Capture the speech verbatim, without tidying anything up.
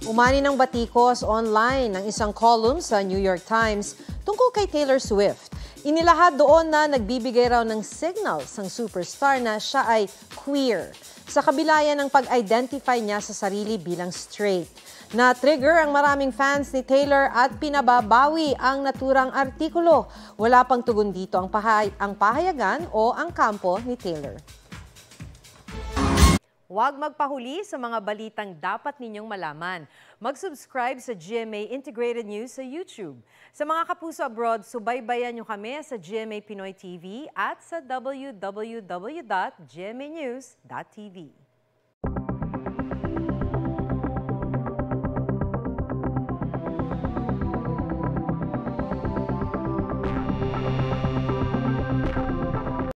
Umani ng batikos online ng isang column sa New York Times tungkol kay Taylor Swift. Inilahad doon na nagbibigay raw ng signals ang superstar na siya ay queer. Sa kabila yan ng pag-identify niya sa sarili bilang straight. Na-trigger ang maraming fans ni Taylor at pinababawi ang naturang artikulo. Wala pang tugon dito ang, pahay ang pahayagan o ang kampo ni Taylor. Huwag magpahuli sa mga balitang dapat ninyong malaman. Mag-subscribe sa G M A Integrated News sa YouTube. Sa mga kapuso abroad, subaybayan nyo kami sa G M A Pinoy T V at sa w w w dot g m a news dot t v.